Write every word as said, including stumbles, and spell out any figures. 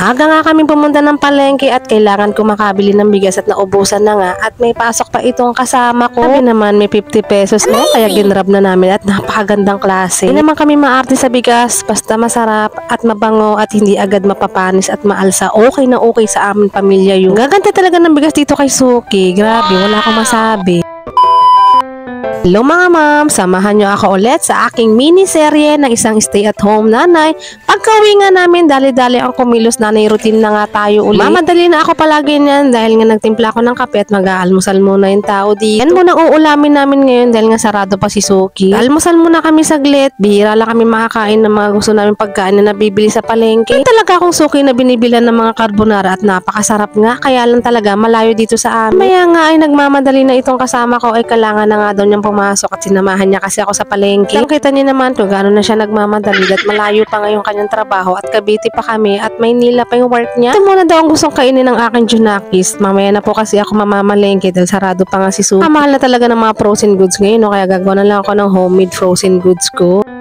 Aga nga kami pumunta ng palengke at kailangan ko makabili ng bigas at naubusan na nga at may pasok pa itong kasama ko. Sabi naman may fifty pesos no, kaya ginrab na namin at napakagandang klase. Hindi naman kami maarte sa bigas, basta masarap at mabango at hindi agad mapapanis at maalsa. Okay na okay sa amin pamilya yung gaganda talaga ng bigas dito kay Suki. Grabe, wala akong masabi. Hello mga ma'am, samahan nyo ako ulit sa aking mini-serye ng isang stay-at-home nanay. Pagka-uwi nga namin, dali-dali ang kumilos nanay, routine na nga tayo ulit. Mamadali na ako palagi niyan dahil nga nagtimpla ako ng kape at mag-aalmusal muna yung tao di. Yan muna uulamin namin ngayon dahil nga sarado pa si Suki. Almusal muna kami saglit, bihira lang kami makakain ng mga gusto namin pagkain na nabibili sa palengke. Yan talaga akong Suki na binibilan ng mga carbonara at napakasarap nga, kaya lang talaga malayo dito sa amin. Maya nga ay nagmamadali na itong kasama ko ay kailangan na nga daw niyang pumasok at sinamahan niya kasi ako sa palengke. Nakita niyo naman kung gaano na siya nagmamadali at malayo pa ngayong kanyang trabaho at Cavite pa kami at Maynila pa yung work niya. Ito muna daw ang gustong kainin ng aking Junakis. Mamaya na po kasi ako mamamalengke dahil sarado pa nga si Suki. Mahal na talaga ng mga frozen goods ngayon no? Kaya gagawa na lang ako ng homemade frozen goods ko.